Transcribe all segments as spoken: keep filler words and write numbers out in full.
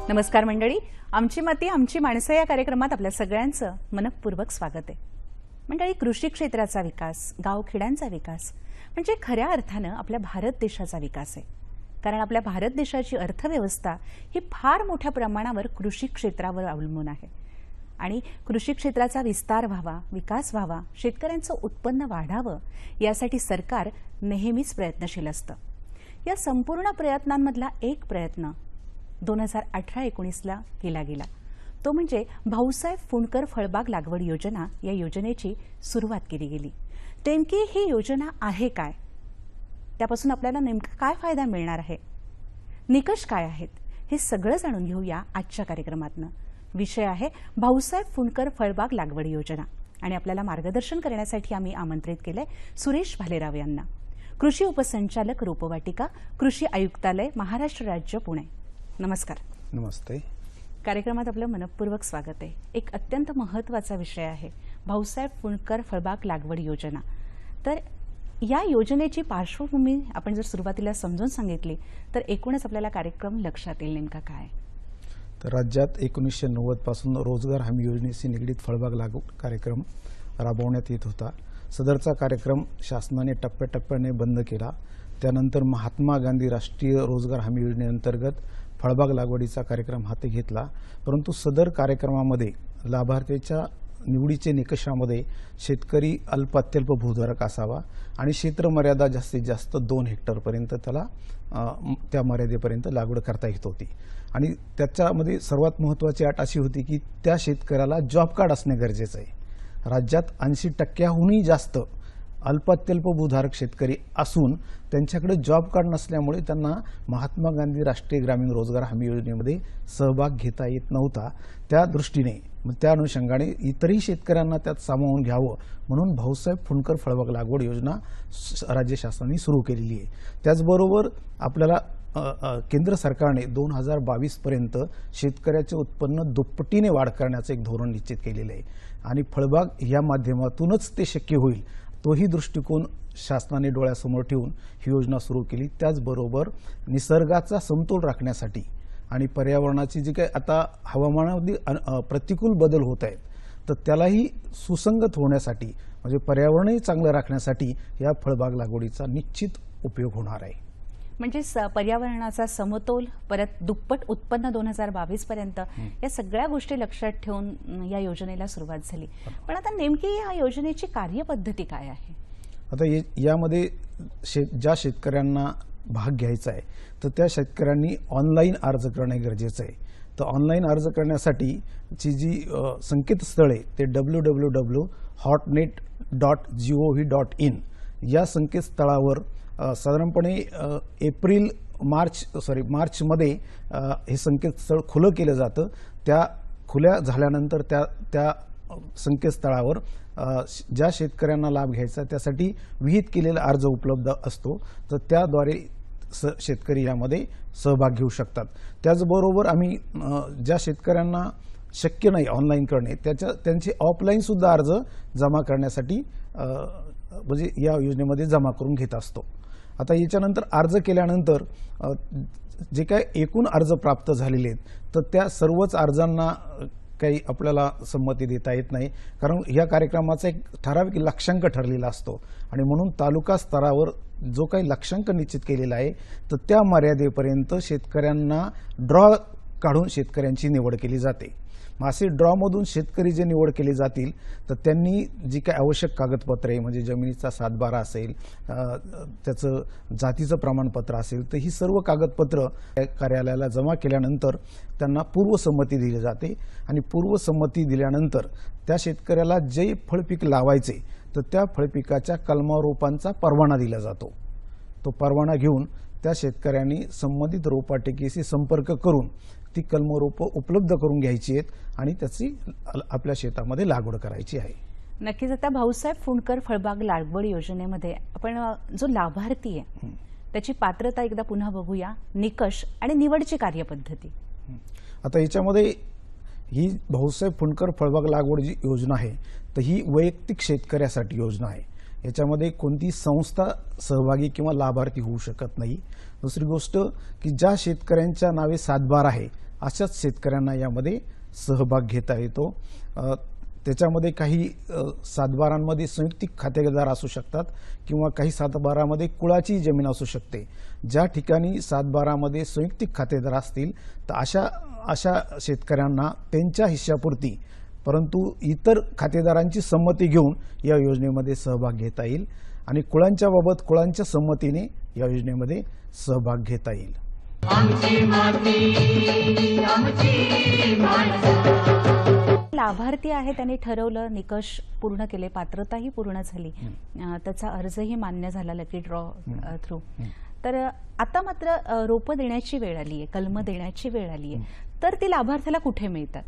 नमस्कार मंडळी, आमची माती आमची माणसं या कार्यक्रमात आपल्या सगळ्यांचं मनपूर्वक स्वागत आहे। मंडळी, कृषी क्षेत्राचा विकास, गावखेड्यांचा विकास म्हणजे खऱ्या अर्थानं आपल्या भारत देशाचा विकास आहे। कारण आपल्या भारत देशाची अर्थव्यवस्था ही फार मोठ्या प्रमाणावर कृषी क्षेत्रावर अवलंबून आहे आणि कृषी क्षेत्राचा विस्तार व्हावा, विकास व्हावा, शेतकऱ्यांचं उत्पन्न वाढावं यासाठी सरकार नेहमीच प्रयत्नशील असतं। या संपूर्ण प्रयत्नांमधला एक प्रयत्न दोन हजार अठरा एकोणीसला केला गेला, तो म्हणजे भाऊसाहेब फुंडकर फळबाग लागवड योजना। या योजनेची सुरुवात केली गेली। नेमकी ही योजना आहे काय, त्यापासून आपल्याला नेमका काय फायदा मिळणार आहे, निकष काय आहेत, हे सगळं जाणून घेऊया आजच्या कार्यक्रमातनं। विषय आहे भाऊसाहेब फुंडकर फळबाग लागवड योजना आणि आपल्याला मार्गदर्शन करण्यासाठी आम्ही आमंत्रित केले सुरेश भालेराव यांना, कृषी उपसंचालक रोपवाटिका, कृषी आयुक्तालय, महाराष्ट्र राज्य, पुणे। नमस्कार। नमस्ते। कार्यक्रमात आपलं मनपूर्वक स्वागत आहे। एक अत्यंत महत्त्वाचा विषय आहे भाऊसाहेब फुंडकर फळबाग लागवड योजना। तर या योजनेची पार्श्वभूमी आपण जर सुरुवातीला समजून सांगितली तर एकूणच आपल्याला कार्यक्रम लक्षात येईल नेमका काय। तर राज्यात एकोणीसशे नव्वद पासून रोजगार हमी योजनेशी निगडीत फळबाग लागवड कार्यक्रम राबवण्यात येत होता। सदरचा कार्यक्रम शासनाने टप्प्याटप्प्याने बंद केला। त्यानंतर महात्मा गांधी राष्ट्रीय रोजगार हमी योजनेअंतर्गत फळबाग लागवडीचा कार्यक्रम हाती घेतला। परंतु सदर कार्यक्रमामध्ये लाभार्थीच्या निवडीचे निकषामध्ये शेतकरी अल्प अत्यल्प भूधारक असावा आणि क्षेत्र मर्यादा जास्तीत जास्त दोन हेक्टरपर्यंत त्याला त्या मर्यादेपर्यंत लागवड करता येत होती। आणि त्याच्यामध्ये सर्वात महत्त्वाची अट अशी होती की त्या शेतकऱ्याला जॉब कार्ड असणे गरजेचं आहे। राज्यात ऐंशी टक्क्याहूनही जास्त अल्प अत्यल्प भूधारक शेतकरी असून त्यांच्याकडे जॉब कार्ड नसल्यामुळे त्यांना महात्मा गांधी राष्ट्रीय ग्रामीण रोजगार हमी योजनेमध्ये सहभाग घेता येत नव्हता। त्या दृष्टीने त्या अनुषंगाने इतरही शेतकऱ्यांना त्यात सामावून घ्यावं म्हणून भाऊसाहेब फुंडकर फळबाग लागवड योजना राज्य शासनाने सुरू केलेली आहे। त्याचबरोबर आपल्याला केंद्र सरकारने दोन हजार बावीस पर्यंत शेतकऱ्याचे उत्पन्न दुप्पटीने वाढ करण्याचे एक धोरण निश्चित केलेले आहे आणि फळबाग या माध्यमातूनच ते शक्य होईल, तोही दृष्टिकोन शासनाने डोळ्यासमोर ठेवून ही योजना सुरू केली। त्याचबरोबर निसर्गाचा समतोल राखण्यासाठी आणि पर्यावरणाची जी काही आता हवामानामध्ये प्रतिकूल बदल होत आहेत तर त्यालाही सुसंगत होण्यासाठी म्हणजे पर्यावरणही चांगलं राखण्यासाठी या फळबाग लागवडीचा निश्चित उपयोग होणार आहे। म्हणजे पर्यावरणाचा समतोल, परत दुप्पट उत्पन्न दोन हजार बावीस पर्यंत या सगळ्या गोष्टी लक्षात ठेवून या योजनेला सुरुवात झाली। पण आता नेमकी या योजनेची कार्यपद्धती काय आहे? आता यामध्ये शेत ज्या शेतकऱ्यांना भाग घ्यायचा आहे तर त्या शेतकऱ्यांनी ऑनलाईन अर्ज करणे गरजेचं आहे। तर ऑनलाईन अर्ज करण्यासाठी ची जी संकेतस्थळ आहे ते W W W dot hotnet dot G O V dot in या संकेतस्थळावर साधारणपणे एप्रिल मार्च सॉरी मार्चमध्ये हे संकेतस्थळ खुलं केलं जातं। त्या खुल्या झाल्यानंतर त्या त्या संकेतस्थळावर ज्या शेतकऱ्यांना लाभ घ्यायचा त्यासाठी विहित केलेला अर्ज उपलब्ध असतो, तर त्याद्वारे शेतकरी यामध्ये सहभाग घेऊ शकतात। त्याचबरोबर आम्ही ज्या शेतकऱ्यांना शक्य नाही ऑनलाईन करणे त्याच्या त्यांचे ऑफलाईन सुद्धा अर्ज जमा करण्यासाठी म्हणजे या योजनेमध्ये जमा करून घेत असतो। आता याच्यानंतर अर्ज केल्यानंतर जे काय एकूण अर्ज प्राप्त झालेले आहेत तर त्या सर्वच अर्जांना काही आपल्याला संमती देता येत नाही, कारण या कार्यक्रमाचा एक ठराविक लक्ष्यांक ठरलेला असतो आणि म्हणून तालुका स्तरावर जो काही लक्ष्यांक निश्चित केलेला आहे तर त्या मर्यादेपर्यंत शेतकऱ्यांना ड्रॉ काढून शेतकऱ्यांची निवड केली जाते। असे ड्रॉमधून शेतकरी जे निवड केले जातील तर त्यांनी जी काही आवश्यक कागदपत्रे म्हणजे जमिनीचा सातबारा असेल, त्याचं जातीचं प्रमाणपत्र असेल, तर ही सर्व कागदपत्र कार्यालयाला जमा केल्यानंतर त्यांना पूर्वसंमती दिली जाते आणि पूर्वसंमती दिल्यानंतर त्या शेतकऱ्याला जे फळपीक लावायचे तर त्या फळपिकाच्या कलमारोपांचा परवाना दिला जातो। तो परवाना घेऊन त्या शेतकऱ्यांनी संबंधित रोपवाटिकेशी संपर्क करून ती कलमरोपं उपलब्ध करून घ्यायची आहेत आणि त्याची आपल्या शेतामध्ये लागवड करायची आहे। नक्कीच। आता भाऊसाहेब फुंडकर फळबाग लागवड योजनेमध्ये आपण जो लाभार्थी आहे त्याची पात्रता एकदा पुन्हा बघूया, निकष आणि निवडची कार्यपद्धती। आता याच्यामध्ये ही भाऊसाहेब फुंडकर फळबाग लागवड जी योजना आहे तर ही वैयक्तिक शेतकऱ्यासाठी योजना आहे। याच्यामध्ये कोणती संस्था सहभागी किंवा लाभार्थी होऊ शकत नाही। दुसरी गोष्ट की ज्या शेतकऱ्यांच्या नावे सातबारा आहे अशाच शेतकऱ्यांना यामध्ये सहभाग घेता येतो. अ, त्याच्यामध्ये काही अ, सातबारांमध्ये संयुक्तिक खातेदार असू शकतात किंवा काही सातबारामध्ये कुळाची जमीन असू शकते. ज्या ठिकाणी सातबारामध्ये संयुक्तिक खातेदार असतील तर अशा अशा शेतकऱ्यांना त्यांच्या हिश्शापुरती परंतु इतर खातेदारांची संमती घेऊन या योजनेमध्ये सहभाग घेता येईल आणि कुळांच्या बाबत कुळांच्या संमतीने या योजनेमध्ये सहभाग घेता येईल. आमची माती आमची माणसं. लाभार्थी आहे त्यांनी ठरवलं, निकष पूर्ण केले, पात्रताही पूर्ण झाली, अ, त्याचा अर्जही मान्य झाला लकी ड्रॉ थ्रू. तर आता मात्र अ, रोपं देण्याची वेळ आली आहे, कलमं देण्याची वेळ आली आहे, तर ती लाभार्थ्याला कुठे मिळतात?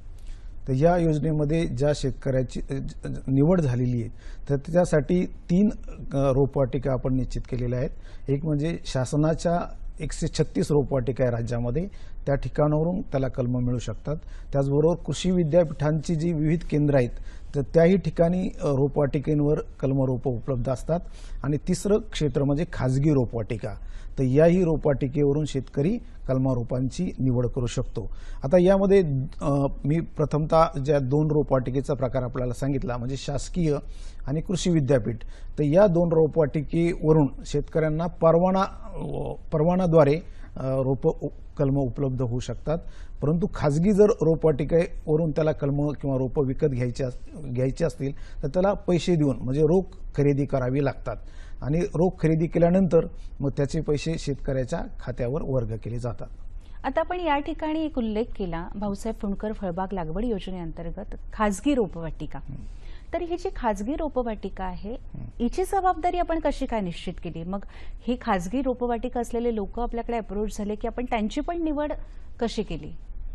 तर या योजनेमध्ये ज्या शेतकऱ्याची अ, ज- ज- निवड झालेली आहे तर त्यासाठी तीन अ, रोपवाटिका आपण निश्चित केलेल्या आहेत. एक म्हणजे शासनाच्या एकशे छत्तीस रोपवाटिका आहे राज्यामध्ये, त्या ठिकाणावरून त्याला कलमं मिळू शकतात. त्याचबरोबर कृषी विद्यापीठांची जी विविध केंद्र आहेत तर त्याही ठिकाणी अ, रोपवाटिकेंवर कलम रोपं उपलब्ध असतात. आणि तिसरं क्षेत्र म्हणजे खाजगी रोपवाटिका, तर याही रोपवाटिकेवरून शेतकरी कलमा रोपांची निवड करू शकतो. आता यामध्ये अ, मी प्रथमतः ज्या दोन रोपवाटिकेचा प्रकार आपल्याला सांगितला म्हणजे शासकीय आणि कृषी विद्यापीठ, तर या दोन रोपवाटिकेवरून शेतकऱ्यांना परवाना अ, परवानाद्वारे अ, रोपं कलम उपलब्ध होऊ शकतात. परंतु खाजगी जर रोपवाटिकेवरून त्याला कलम किंवा रोपं विकत घ्यायचे घ्यायचे असतील तर त्याला पैसे देऊन म्हणजे रोख खरेदी करावी लागतात आणि रोख खरेदी केल्यानंतर मग त्याचे पैसे शेतकऱ्याच्या खात्यावर वर्ग केले जातात. आता आपण या ठिकाणी एक उल्लेख केला भाऊसाहेब फुंडकर फळबाग लागवड योजनेअंतर्गत खाजगी रोपवाटिका. तर ही जी खाजगी रोपवाटिका आहे हिची जबाबदारी आपण कशी काय निश्चित केली? मग ही खाजगी रोपवाटिका असलेले लोक आपल्याकडे अप्रोच झाले की आपण त्यांची पण निवड कशी केली?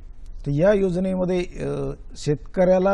तर या योजनेमध्ये अ, शेतकऱ्याला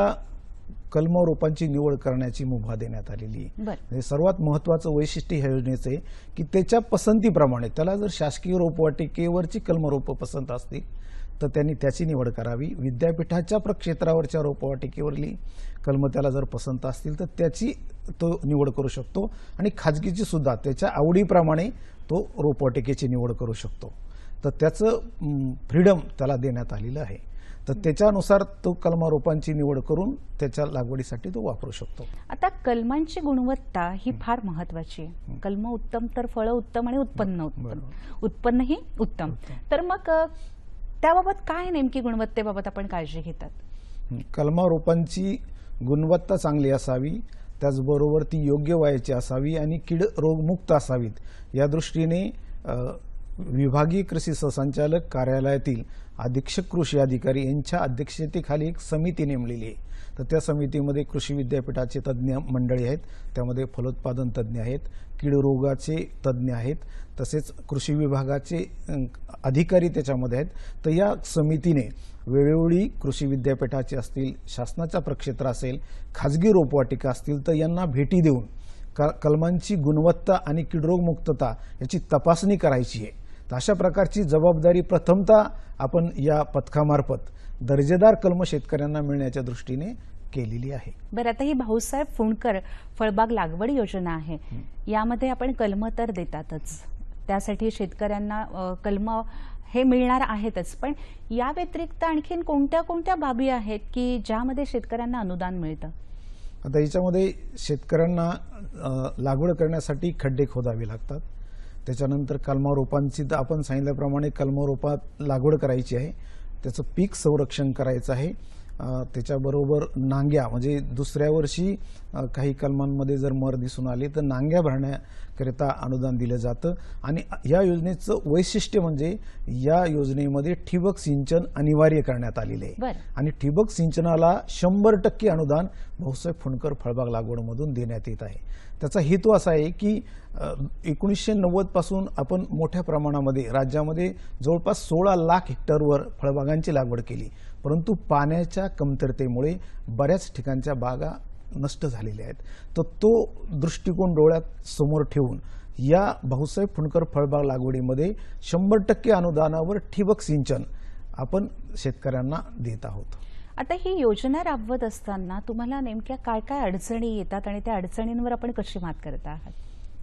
कलम रोपांची निवड करण्याची मुभा देण्यात आलेली आहे. बरं. म्हणजे सर्वात महत्त्वाचं वैशिष्ट्य ह्या योजनेचं आहे की त्याच्या पसंतीप्रमाणे त्याला जर शासकीय रोपवाटिकेवरची कलम रोपं पसंत असतील तर त्यांनी त्याची निवड करावी. विद्यापीठाच्या प्रक्षेत्रावरच्या रोपवाटिकेवरली कलम त्याला जर पसंत असतील तर त्याची तो निवड करू शकतो आणि खाजगीची सुद्धा त्याच्या आवडीप्रमाणे तो रोपवाटिकेची निवड करू शकतो. तर त्याचं फ्रीडम त्याला देण्यात आलेलं आहे. तर त्याच्यानुसार तो कलमा रोपांची निवड करून त्याच्या लागवडीसाठी तो वापरू शकतो. आता कलमांची गुणवत्ता ही फार महत्वाची आहे. कलम उत्तम तर फळं उत्तम आणि उत्पन्न उत्तम, उत्पन्नही उत्तम. तर मग अ, त्याबाबत काय नेमकी गुणवत्तेबाबत आपण काळजी घेतात? कलमा रोपांची गुणवत्ता चांगली असावी, त्याचबरोबर ती योग्य वयाची असावी आणि कीड रोगमुक्त असावीत. या दृष्टीने अ, विभागीय कृषी सहसंचालक कार्यालयातील अधीक्षक कृषी अधिकारी यांच्या अध्यक्षतेखाली एक समिती नेमलेली आहे. तर त्या समितीमध्ये कृषी विद्यापीठाचे तज्ज्ञ मंडळी आहेत, त्यामध्ये फलोत्पादन तज्ज्ञ आहेत, कीड रोगाचे तज्ज्ञ आहेत, तसेच कृषी विभागाचे अधिकारी त्याच्यामध्ये आहेत. तर या समितीने वेळोवेळी कृषी विद्यापीठाचे असतील, शासनाचा प्रक्षेत्र असेल, खाजगी रोपवाटिका असतील तर यांना भेटी देऊन क कलमांची गुणवत्ता आणि कीडरोगमुक्तता याची तपासणी करायची आहे. तर अशा प्रकारची जबाबदारी प्रथमतः आपण या पथकामार्फत दर्जेदार कलम शेतकऱ्यांना मिळण्याच्या दृष्टीने केलेली आहे. बरं, आता ही भाऊसाहेब फुंडकर फळबाग लागवड योजना आहे, यामध्ये आपण कलम तर देतातच, त्यासाठी शेतकऱ्यांना अ, कलम हे मिळणार आहेतच, पण या व्यतिरिक्त आणखीन कोणत्या कोणत्या बाबी आहेत की ज्यामध्ये शेतकऱ्यांना अनुदान मिळतं? आता याच्यामध्ये शेतकऱ्यांना अ, लागवड करण्यासाठी खड्डे खोदावे लागतात. त्याच्यानंतर कलमा रोपांची तर आपण सांगितल्याप्रमाणे कलमा रोपात लागवड करायची आहे, त्याचं पीक संरक्षण करायचं आहे. अ, त्याच्याबरोबर नांग्या म्हणजे दुसऱ्या वर्षी अ, काही कलमांमध्ये जर मर दिसून आले तर नांग्या भरण्याकरिता अनुदान दिलं जातं. आणि या योजनेचं वैशिष्ट्य म्हणजे या योजनेमध्ये ठिबक सिंचन अनिवार्य करण्यात आलेले आहे. बरं. आणि ठिबक सिंचनाला शंभर टक्के अनुदान भाऊसाहेब फुंडकर फळबाग लागवडमधून देण्यात येत आहे. त्याचा हेतू असा आहे की एकोणीसशे नव्वद पासून आपण मोठ्या प्रमाणामध्ये राज्यामध्ये जवळपास सोळा लाख हेक्टरवर फळबागांची लागवड केली, परंतु पाण्याच्या कमतरतेमुळे बऱ्याच ठिकाणच्या बागा नष्ट झालेल्या आहेत. तर तो दृष्टिकोन डोळ्यात समोर ठेवून या भाऊसाहेब फुंडकर फळबाग लागवडीमध्ये शंभर टक्के अनुदानावर ठिबक सिंचन आपण शेतकऱ्यांना देत आहोत. आता ही योजना राबवत असताना तुम्हाला नेमक्या काय काय अडचणी येतात आणि त्या अडचणींवर आपण कशी मात करत आहात?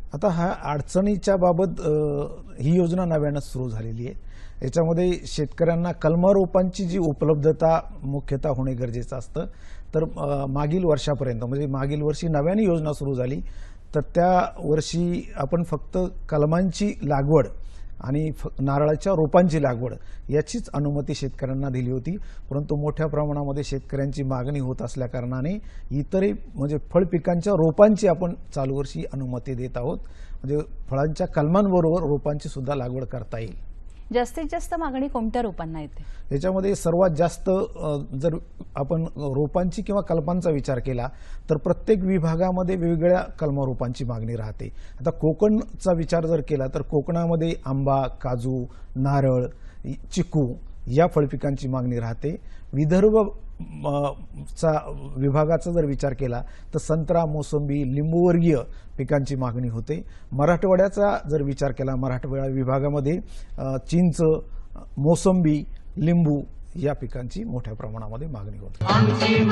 आता हा अडचणीच्या बाबत अ, ही योजना नव्यानं सुरू झालेली आहे. याच्यामध्ये शेतकऱ्यांना कलमारोपांची जी उपलब्धता मुख्यतः होणे गरजेचं असतं. तर अ, मागील वर्षापर्यंत म्हणजे मागील वर्षी नव्याने योजना सुरू झाली, तर त्या वर्षी आपण फक्त कलमांची लागवड आणि फ नारळाच्या रोपांची लागवड याचीच अनुमती शेतकऱ्यांना दिली होती. परंतु मोठ्या प्रमाणामध्ये शेतकऱ्यांची मागणी होत असल्याकारणाने इतरही म्हणजे फळ पिकांच्या रोपांची आपण चालू वर्षी अनुमती देत आहोत. म्हणजे फळांच्या कलमांबरोबर रोपांची सुद्धा लागवड करता येईल. जास्तीत जास्त मागणी कोणत्या रोपांना येते? याच्यामध्ये सर्वात जास्त अ, जर आपण रोपांची किंवा कलमांचा विचार केला तर प्रत्येक विभागामध्ये वेगवेगळ्या कलमा रोपांची मागणी राहते. आता कोकणचा विचार जर केला तर कोकणामध्ये आंबा, काजू, नारळ, चिकू या फळपिकांची मागणी राहते. विदर्भ अ, चा विभागाचा जर विचार केला तर संत्रा, मोसंबी, लिंबूवर्गीय पिकांची मागणी होते. मराठवाड्याचा जर विचार केला मराठवाडा विभागामध्ये अ, चिंच, मोसंबी, लिंबू या पिकांची मोठ्या प्रमाणामध्ये मागणी होते. आमची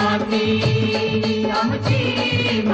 माती आमची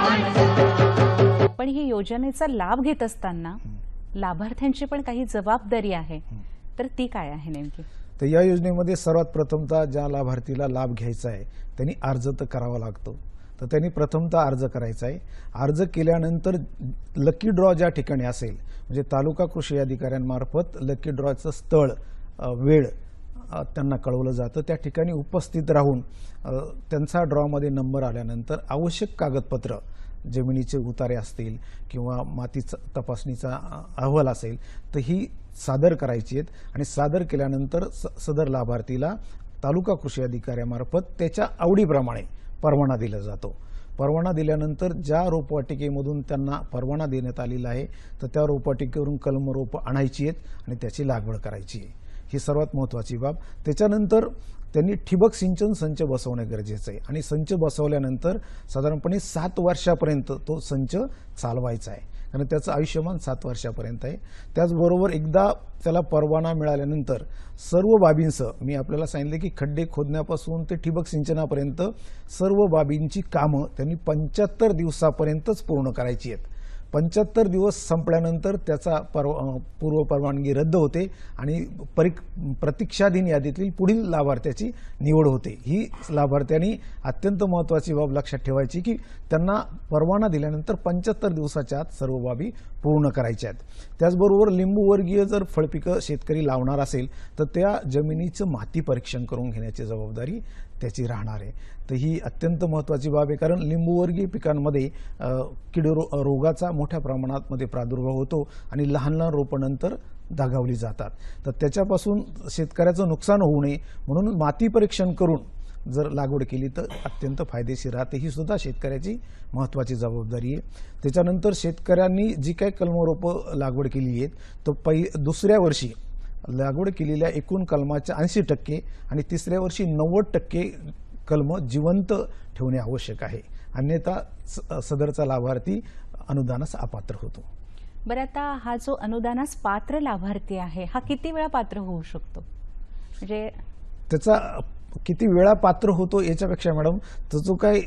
माणसं. पण ही योजनेचा लाभ घेत असताना लाभार्थ्यांची पण काही जबाबदारी आहे, तर ती काय आहे नेमकी? तर या योजनेमध्ये सर्वात प्रथमतः ज्या लाभार्थीला लाभ घ्यायचा आहे त्यांनी अर्ज तर करावा लागतो. तर त्यांनी प्रथमतः अर्ज करायचा आहे. अर्ज केल्यानंतर लकी ड्रॉ ज्या ठिकाणी असेल म्हणजे तालुका कृषी अधिकाऱ्यांमार्फत लकी ड्रॉचं स्थळ, अ, वेळ अ, त्यांना कळवलं जातं. त्या ठिकाणी उपस्थित राहून अ, त्यांचा ड्रॉमध्ये नंबर आल्यानंतर आवश्यक कागदपत्र जमिनीचे उतारे असतील किंवा मातीचा तपासणीचा अ, अहवाल असेल तर ही सादर करायची आहेत. आणि सादर केल्यानंतर स सदर लाभार्थीला तालुका कृषी अधिकाऱ्यामार्फत त्याच्या आवडीप्रमाणे परवाना दिला जातो. परवाना दिल्यानंतर ज्या रोपवाटिकेमधून त्यांना परवाना देण्यात आलेला आहे तर त्या रोपवाटिकेवरून कलम रोपं आणायची आहेत आणि त्याची लागवड करायची आहे. ही सर्वात महत्त्वाची बाब. त्याच्यानंतर त्यांनी ठिबक सिंचन संच बसवणे गरजेचं आहे आणि संच बसवल्यानंतर साधारणपणे सात वर्षापर्यंत तो संच चालवायचा आहे, कारण त्याचं आयुष्यमान सात वर्षापर्यंत आहे. त्याचबरोबर एकदा त्याला परवाना मिळाल्यानंतर सर्व बाबींसह मी आपल्याला सांगितले की खड्डे खोदण्यापासून ते ठिबक सिंचनापर्यंत सर्व बाबींची कामं त्यांनी पंच्याहत्तर दिवसापर्यंतच पूर्ण करायची आहेत. पंच्याहत्तर दिवस संपल्यानंतर त्याचा परवा पूर्व परवानगी रद्द होते आणि परि प्रतीक्षाधीन यादीतील पुढील लाभार्थ्याची निवड होते. ही लाभार्थ्यांनी अत्यंत महत्त्वाची बाब लक्षात ठेवायची की त्यांना परवाना दिल्यानंतर पंच्याहत्तर दिवसाच्या आत सर्व बाबी पूर्ण करायच्या आहेत. त्याचबरोबर लिंबूवर्गीय जर फळपिकं शेतकरी लावणार असेल तर त्या जमिनीचं माती परीक्षण करून घेण्याची जबाबदारी त्याची राहणार आहे. तर ही अत्यंत महत्त्वाची बाब आहे, कारण लिंबूवर्गीय पिकांमध्ये कीड रो रोगाचा मोठ्या प्रमाणात मध्ये प्रादुर्भाव होतो आणि लहान लहान रोपं नंतर दगावली जातात. तर त्याच्यापासून शेतकऱ्याचं नुकसान होऊ नये म्हणून माती परीक्षण करून जर लागवड केली तर अत्यंत फायदेशीर राहते. ही सुद्धा शेतकऱ्याची महत्त्वाची जबाबदारी आहे. त्याच्यानंतर शेतकऱ्यांनी जी काही कलमरोपं लागवड केली आहेत तर पहि दुसऱ्या वर्षी लागवड केलेल्या एकूण कलमाच्या ऐंशी टक्के आणि तिसऱ्या वर्षी नव्वद टक्के कलम जिवंत ठेवणे आवश्यक आहे, अन्यथा सदरचा लाभार्थी अनुदानास अपात्र होतो. बरं, आता हा जो अनुदानास पात्र लाभार्थी आहे हा किती वेळा पात्र होऊ शकतो? म्हणजे त्याचा किती वेळा पात्र होतो याच्यापेक्षा मॅडम तो जो काय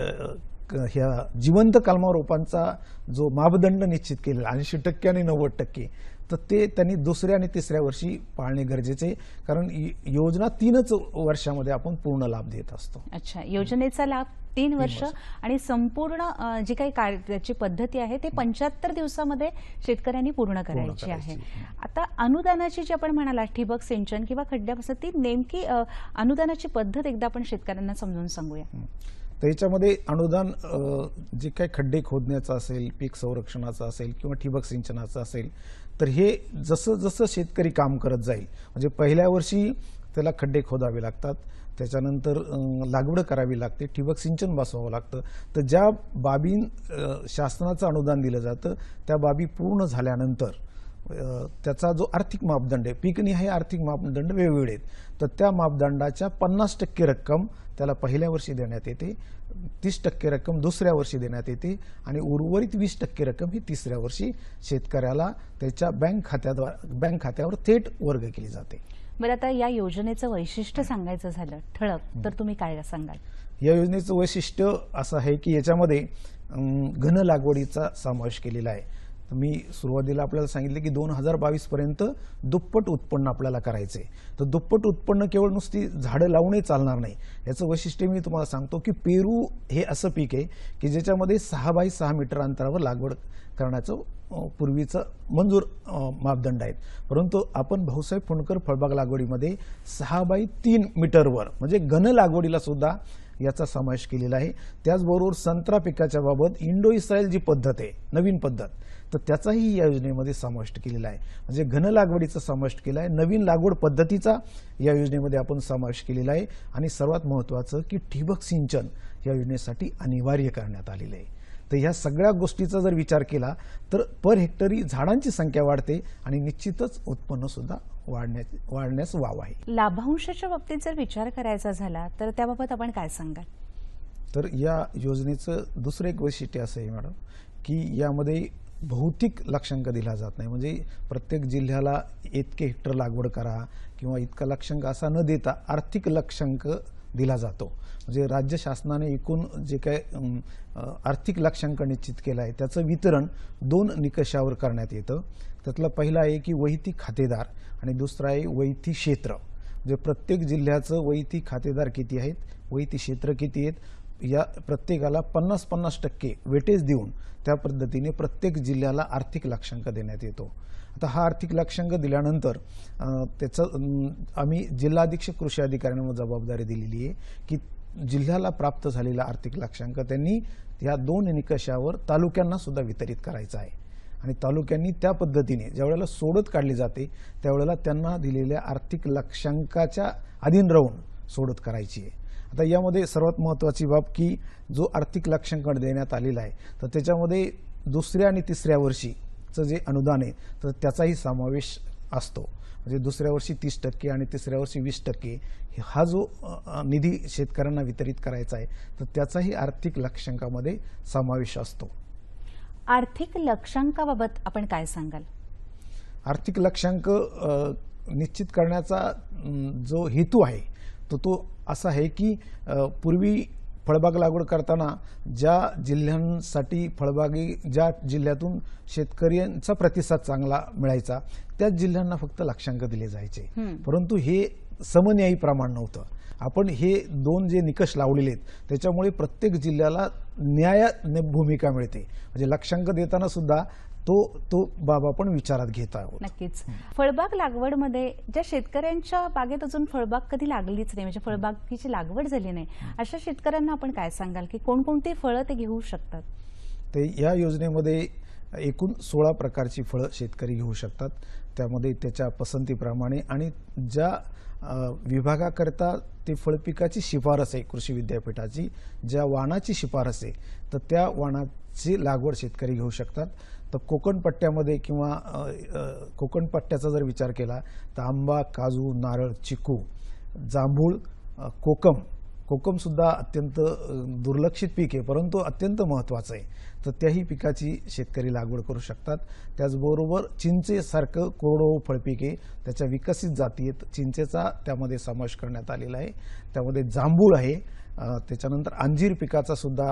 ह्या जिवंत कलमारोपांचा जो मापदंड निश्चित केलेला ऐंशी टक्के आणि नव्वद टक्के तर ते त्यांनी दुसऱ्या आणि तिसऱ्या वर्षी पाळणे गरजेचे, कारण योजना तीनच वर्षामध्ये आपण पूर्ण लाभ देत असतो. अच्छा, योजनेचा लाभ तीन वर्ष आणि संपूर्ण जी काही कार्याची पद्धती आहे ते पंच्याहत्तर दिवसामध्ये शेतकऱ्यांनी पूर्ण करायची आहे. आता अनुदानाची जी आपण म्हणाला ठिबक सिंचन किंवा खड्ड्यापासून ती नेमकी अनुदानाची पद्धत एकदा आपण शेतकऱ्यांना समजून सांगूया. तर याच्यामध्ये अनुदान जे काही खड्डे खोदण्याचं असेल, पीक संरक्षणाचं असेल किंवा ठिबक सिंचनाचं असेल तर हे जसं जसं शेतकरी काम करत जाईल म्हणजे पहिल्या वर्षी त्याला खड्डे खोदावे लागतात, त्याच्यानंतर लागवड करावी लागते, ठिबक सिंचन बसवावं लागतं. तर ज्या बाबी शासनाचं अनुदान दिलं जातं त्या बाबी पूर्ण झाल्यानंतर त्याचा जो आर्थिक मापदंड आहे, पीकनिहाय आर्थिक मापदंड वेगवेगळे आहेत, तर त्या मापदंडाच्या पन्नास टक्के रक्कम त्याला पहिल्या वर्षी देण्यात येते, तीस टक्के रक्कम दुसऱ्या वर्षी देण्यात येते आणि उर्वरित वीस टक्के रक्कम ही तिसऱ्या वर्षी शेतकऱ्याला त्याच्या बँक खात्याद्वारे बँक खात्यावर थेट वर्ग केली जाते. बरं, आता या योजनेचं वैशिष्ट्य सांगायचं झालं ठळक तर तुम्ही काय सांगाल? या योजनेचं वैशिष्ट्य असं आहे की याच्यामध्ये घन लागवडीचा समावेश केलेला आहे. मी सुरुवातीला आपल्याला सांगितले की दोन हजार बावीस पर्यंत दुप्पट उत्पन्न आपल्याला करायचं आहे. तर दुप्पट उत्पन्न केवळ नुसती झाडं लावूनही चालणार नाही. याचं वैशिष्ट्य मी तुम्हाला सांगतो की पेरू हे असं पीक आहे की ज्याच्यामध्ये सहा बाय सहा मीटर अंतरावर लागवड करण्याचं पूर्वीचं मंजूर मापदंड आहेत. परंतु आपण भाऊसाहेब फुंडकर फळबाग लागवडीमध्ये सहा बाय तीन मीटरवर म्हणजे घन लागवडीला सुद्धा याचा समावेश केलेला आहे. त्याचबरोबर संत्रा पिकाच्या बाबत इंडो इस्रायल जी पद्धत आहे, नवीन पद्धत, तर त्याचाही या योजनेमध्ये समावेश केलेला आहे. म्हणजे घन लागवडीचा समावेश केला आहे, नवीन लागवड पद्धतीचा या योजनेमध्ये आपण समावेश केलेला आहे. आणि सर्वात महत्त्वाचं की ठिबक सिंचन या योजनेसाठी अनिवार्य करण्यात आलेलं आहे. तर ह्या सगळ्या गोष्टीचा जर विचार केला तर पर हेक्टरी झाडांची संख्या वाढते आणि निश्चितच उत्पन्न सुद्धा वाढण्यास वाढण्यास वाव आहे. लाभांशाच्या बाबतीत जर विचार करायचा झाला तर त्याबाबत आपण काय सांगाल? तर या योजनेचं दुसरं एक वैशिष्ट्य असं आहे मॅडम की यामध्ये भौतिक लक्षांक दिला जात नाही. म्हणजे प्रत्येक जिल्ह्याला इतके हेक्टर लागवड करा किंवा इतका लक्षांक असा न देता आर्थिक लक्षांक दिला जातो. म्हणजे राज्य शासनाने एकूण जे काय आर्थिक लक्षांक निश्चित केला आहे त्याचं वितरण दोन निकषावर करण्यात येतं. त्यातला पहिला आहे की वैयक्ती खातेदार आणि दुसरा आहे वैयक्ती क्षेत्र. म्हणजे प्रत्येक जिल्ह्याचं वैयक्ती खातेदार किती आहेत, वैयक्ती क्षेत्र किती आहेत, या प्रत्येकाला पन्नास पन्नास टक्के वेटेज देऊन त्या पद्धतीने प्रत्येक जिल्ह्याला आर्थिक लक्षांक देण्यात येतो. आता हा आर्थिक लक्षांक दिल्यानंतर त्याचं आम्ही जिल्हा अधीक्षक कृषी अधिकाऱ्यांना जबाबदारी दिलेली आहे की जिल्ह्याला प्राप्त झालेला आर्थिक लक्षांक त्यांनी या दोन निकषावर तालुक्यांना सुद्धा वितरित करायचा आहे. आणि तालुक्यांनी त्या पद्धतीने ज्यावेळेला सोडत काढली जाते त्यावेळेला त्यांना दिलेल्या आर्थिक लक्षांकाच्या अधीन राहून सोडत करायची आहे. आता यामध्ये सर्वात महत्त्वाची बाब की जो आर्थिक लक्षांक देण्यात आलेला आहे तर त्याच्यामध्ये दुसऱ्या आणि तिसऱ्या वर्षीचं जे अनुदान आहे तर त्याचाही समावेश असतो. म्हणजे दुसऱ्या वर्षी तीस टक्के आणि तिसऱ्या वर्षी वीस टक्के हा जो निधी शेतकऱ्यांना वितरित करायचा आहे तर त्याचाही आर्थिक लक्षांकामध्ये समावेश असतो. आर्थिक लक्षांकाबाबत आपण काय सांगाल? आर्थिक लक्षांक निश्चित करण्याचा जो हेतू आहे तो तो असा आहे की पूर्वी फळबाग लागवड करताना ज्या जिल्ह्यांसाठी फळबागी ज्या जिल्ह्यातून शेतकऱ्यांचा प्रतिसाद चांगला मिळायचा त्याच जिल्ह्यांना फक्त लक्षांक दिले जायचे. परंतु हे समन्यायी प्रमाण नव्हतं. आपण हे दोन जे निकष लावलेले आहेत त्याच्यामुळे प्रत्येक जिल्ह्याला न्याय भूमिका मिळते. म्हणजे लक्षांक देताना सुद्धा तो तो बाब आपण विचारात घेत आहोत. नक्कीच. फळबाग लागवडमध्ये ज्या शेतकऱ्यांच्या बागेत अजून फळबाग कधी लागलीच नाही म्हणजे फळबागीची लागवड झाली नाही अशा शेतकऱ्यांना आपण काय सांगाल की कोणकोणती फळं ते घेऊ शकतात? ते या योजनेमध्ये एकूण सोळा प्रकारची फळं शेतकरी घेऊ शकतात. त्यामध्ये त्याच्या पसंतीप्रमाणे आणि ज्या विभागाकरता ते फळपिकाची शिफारस आहे कृषी विद्यापीठाची, ज्या वाणाची शिफारस आहे तर त्या वाणाची लागवड शेतकरी घेऊ शकतात. तर कोकण पट्ट्यामध्ये किंवा कोकण पट्ट्याचा जर विचार केला तर आंबा, काजू, नारळ, चिकू, जांभूळ, कोकम कोकम सुद्धा अत्यंत दुर्लक्षित पीक आहे परंतु अत्यंत महत्त्वाचं आहे. तर त्याही पिकाची शेतकरी लागवड करू शकतात. त्याचबरोबर चिंचेसारखं कोरडवाहू फळपीक आहे, त्याच्या विकसित जाती आहेत, चिंचेचा त्यामध्ये समावेश करण्यात आलेला आहे. त्यामध्ये जांभूळ आहे, त्याच्यानंतर अंजीर पिकाचा सुद्धा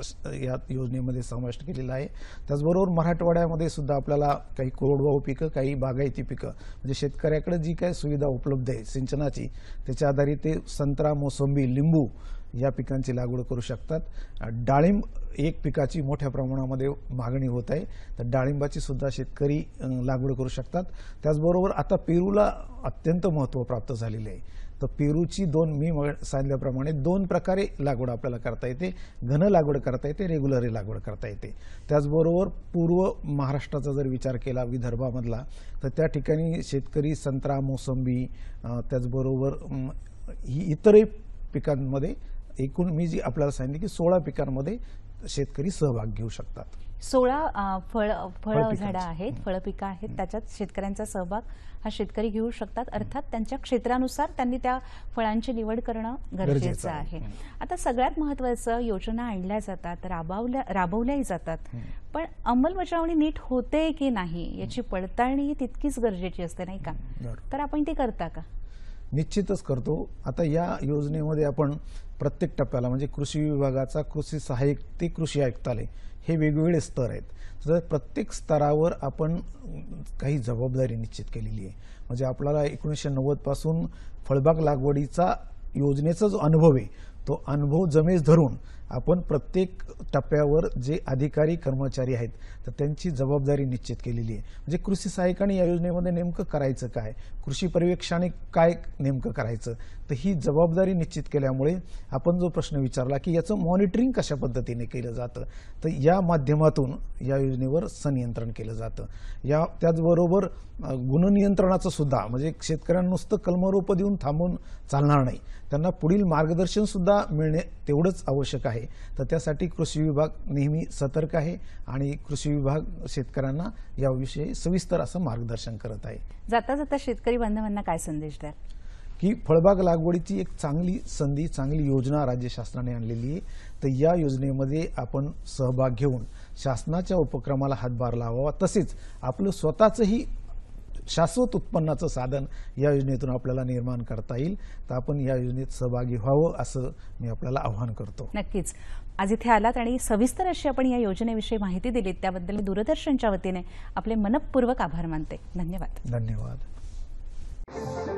या योजनेमध्ये समावेश केलेला आहे. त्याचबरोबर मराठवाड्यामध्ये सुद्धा आपल्याला काही कोरडवाहू पिकं, काही बागायती पिकं म्हणजे शेतकऱ्याकडे जी काही सुविधा उपलब्ध आहे सिंचनाची त्याच्या आधारे ते संत्रा, मोसंबी, लिंबू या पिकांची लागवड करू शकतात. डाळिंब एक पिकाची मोठ्या प्रमाणामध्ये मागणी होत आहे तर डाळिंबाची सुद्धा शेतकरी लागवड करू शकतात. त्याचबरोबर आता पेरूला अत्यंत महत्त्व प्राप्त झालेले आहे. तर पेरूची दोन मी सांगितल्याप्रमाणे दोन प्रकारे लागवड आपल्याला करता येते. घन लागवड करता येते, रेग्युलर लागवड करता येते. त्याचबरोबर पूर्व महाराष्ट्राचा जर विचार केला विदर्भामधला तर त्या ठिकाणी शेतकरी संत्रा, मोसंबी त्याचबरोबर ही इतरही पिकांमध्ये एकूण मी जी आपल्याला सांगितले की सोळा पिकांमध्ये शेतकरी सहभाग घेऊ शकतात. सोळा फळ फळ झाडं आहेत, फळपिकं आहेत, त्याच्यात शेतकऱ्यांचा सहभाग हा शेतकरी घेऊ शकतात. अर्थात त्यांच्या क्षेत्रानुसार त्यांनी त्या फळांची निवड करणं गरजेचं आहे. आता सगळ्यात महत्त्वाचं योजना आणल्या जातात, राबवल्या राबवल्याही जातात, पण अंमलबजावणी नीट होते की नाही याची पडताळणी तितकीच गरजेची असते नाही का? तर आपण ती करता का? निश्चितच करतो. आता या योजनेमध्ये आपण प्रत्येक टप्प्याला म्हणजे कृषी विभागाचा कृषी सहाय्यक ते कृषी आयुक्तालय हे वेगवेगळे स्तर आहेत. तर प्रत्येक स्तरावर आपण काही जबाबदारी निश्चित केलेली आहे. म्हणजे आपल्याला एकोणीसशे नव्वद पासून फळबाग लागवडीचा योजनेचा जो अनुभव आहे तो अनुभव जमेस धरून आपण प्रत्येक टप्प्यावर जे अधिकारी कर्मचारी आहेत तर त्यांची जबाबदारी निश्चित केलेली आहे. म्हणजे कृषी सहाय्यकाने या योजनेमध्ये नेमकं करायचं काय, कृषी पर्यवेक्षकाने काय नेमकं करायचं, तर ही जबाबदारी निश्चित केल्यामुळे आपण जो प्रश्न विचारला की याचं मॉनिटरिंग कशा पद्धतीने केलं जातं, तर या माध्यमातून या योजनेवर संनियंत्रण केलं जातं. या त्याचबरोबर गुणनियंत्रणाचं सुद्धा म्हणजे शेतकऱ्यांना नुसतं कलमरोपं देऊन थांबून चालणार नाही, त्यांना पुढील मार्गदर्शन सुद्धा मिळणे तेवढंच आवश्यक आहे. तर त्यासाठी कृषी विभाग नेहमी सतर्क आहे आणि कृषी विभाग शेतकऱ्यांना याविषयी सविस्तर असं मार्गदर्शन करत आहे. जाता जाता शेतकरी बांधवांना काय संदेश द्याल? की फळबाग लागवडीची एक चांगली संधी, चांगली योजना राज्य शासनाने आणलेली आहे. तर या योजनेमध्ये आपण सहभाग घेऊन शासनाच्या उपक्रमाला हातभार लावावा, तसेच आपलं स्वतःचंही शाश्वत उत्पन्नाचं साधन या योजनेतून आपल्याला निर्माण करता येईल. तर आपण या योजनेत सहभागी व्हावं असं मी आपल्याला आवाहन करतो. नक्कीच. आज इथे आलात आणि सविस्तर अशी आपण या योजनेविषयी माहिती दिलीत त्याबद्दल दूरदर्शनच्या वतीने आपले मनपूर्वक आभार मानते. धन्यवाद. धन्यवाद.